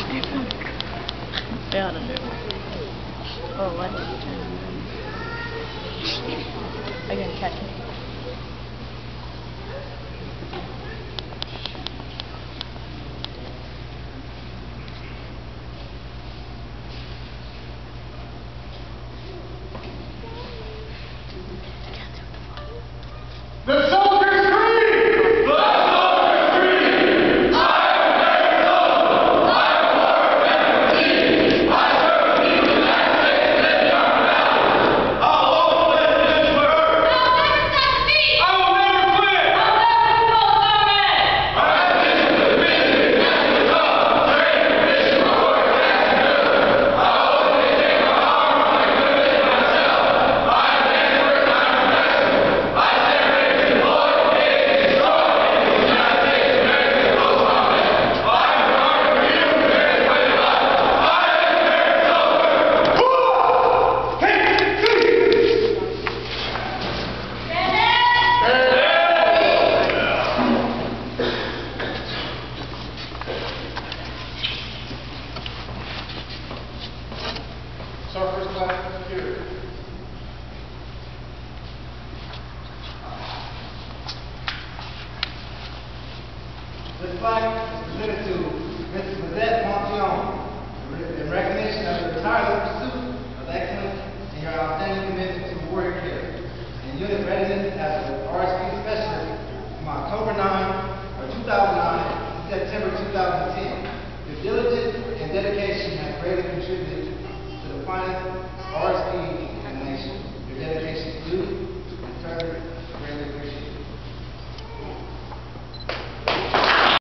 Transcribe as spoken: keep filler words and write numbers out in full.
Failed under. Oh, what? I didn't catch it. The soldiers scream! The soldiers scream! I am American soldier! I am war refugee! I serve the people of the United States and the Army Valley! I'll always live this for her! I'll never stop the beat! I will never quit! I'll never be called Starman! Our expedition to the Pacific National Club! Training mission for work and action good! I always maintain my armor like I could make myself! I am an expert, I am a professional! I stand ready to deploy! Our first class computer. This flag is presented to Missus Lizette Montion in recognition of your tireless pursuit of excellence and your outstanding commitment to warrior care and unit readiness as an R S P specialist from October ninth, or two thousand nine to September two thousand ten. Your diligence and dedication have greatly contributed